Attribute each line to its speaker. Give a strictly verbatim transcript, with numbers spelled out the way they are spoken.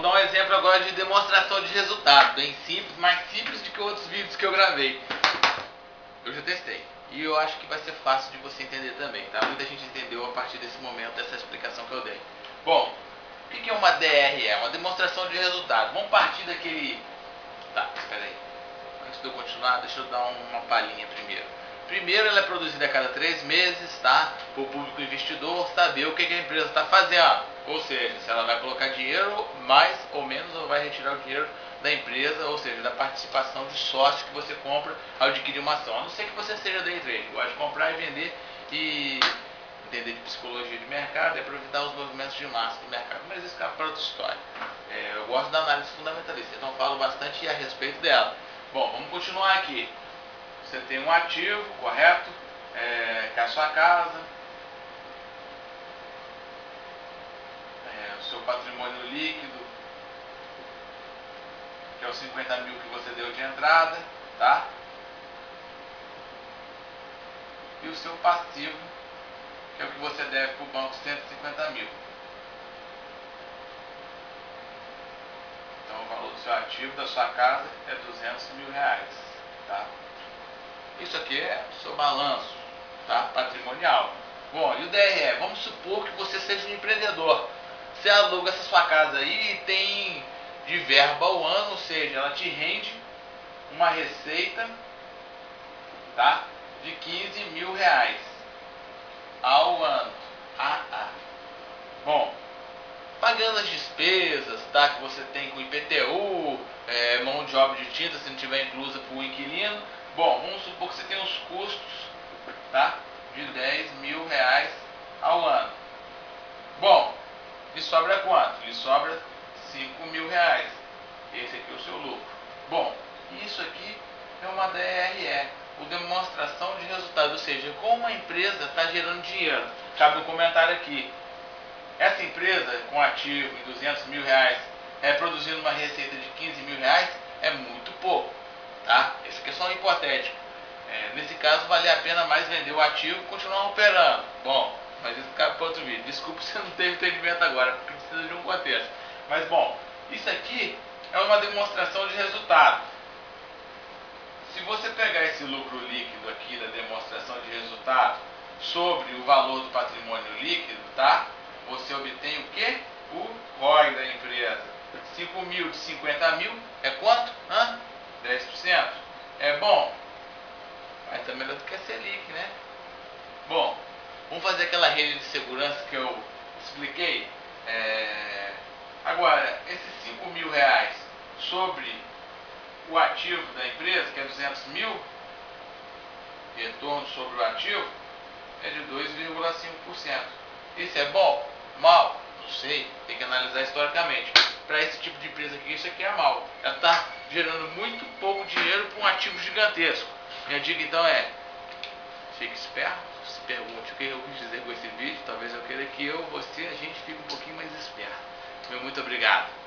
Speaker 1: dar um exemplo agora de demonstração de resultado, bem simples, mais simples do que outros vídeos que eu gravei. Eu já testei e eu acho que vai ser fácil de você entender também, tá? Muita gente entendeu a partir desse momento, dessa explicação que eu dei. Bom, o que é uma D R E? Uma demonstração de resultado. Vamos partir daquele... Tá, espera aí. Antes de eu continuar, deixa eu dar uma palhinha primeiro. Primeiro, ela é produzida a cada três meses, tá? Para o público investidor saber o que a empresa está fazendo. Ou seja, se ela vai colocar dinheiro mais ou menos, ou vai retirar o dinheiro da empresa, ou seja, da participação de sócio que você compra ao adquirir uma ação. A não ser que você seja day trade, gosta de comprar e vender e entender de psicologia de mercado e aproveitar os movimentos de massa do mercado. Mas isso é para outra história. É, eu gosto da análise fundamentalista, então falo bastante a respeito dela. Bom, vamos continuar aqui. Você tem um ativo, correto? É, que é a sua casa. É, o seu patrimônio líquido, que é os cinquenta mil que você deu de entrada, tá? E o seu passivo, que é o que você deve para o banco, cento e cinquenta mil. Então o valor do seu ativo, da sua casa, é duzentos mil reais, tá? Isso aqui é o seu balanço, tá? Patrimonial. Bom, e o D R E? Vamos supor que você seja um empreendedor. Você aluga essa sua casa aí e tem de verba ao ano, ou seja, ela te rende uma receita, tá? De quinze mil reais ao ano. Ah, ah. Bom, pagando as despesas, tá? Que você tem com I P T U, é, mão de obra de tinta, se não tiver inclusa para o inquilino. Bom, vamos supor que você tem os custos, tá? De dez mil reais ao ano. Bom, lhe sobra quanto? Lhe sobra cinco mil reais. Esse aqui é o seu lucro. Bom, isso aqui é uma D R E, ou demonstração de resultado, ou seja, como a empresa está gerando dinheiro. Cabe um comentário aqui. Essa empresa com ativo em duzentos mil reais, é, produzindo uma receita de quinze mil reais, é muito pouco, tá? Isso aqui é só um hipotético. É, nesse caso, vale a pena mais vender o ativo e continuar operando. Bom, mas isso cabe para outro vídeo. Desculpa se não teve entendimento agora, porque precisa de um contexto. Mas bom, isso aqui é uma demonstração de resultado. Se você pegar esse lucro líquido aqui da demonstração de resultado sobre o valor do patrimônio líquido, tá? Você obtém o que? O R O I da empresa. cinco mil de cinquenta mil é quanto? Hã? dez por cento. É bom? Mas tá melhor do que a Selic, né? Bom, vamos fazer aquela rede de segurança que eu expliquei. É... Agora, esses cinco mil reais sobre o ativo da empresa, que é duzentos mil, retorno sobre o ativo é de dois vírgula cinco por cento. Isso é bom? Mal? Não sei, tem que analisar historicamente. Para esse tipo de empresa aqui, isso aqui é mal. Ela está gerando muito pouco dinheiro para um ativo gigantesco. Minha dica então é: fique esperto, se pergunte o que eu quis dizer com esse vídeo. Talvez eu queira que eu, você, a gente fique um pouquinho mais esperto. Meu muito obrigado.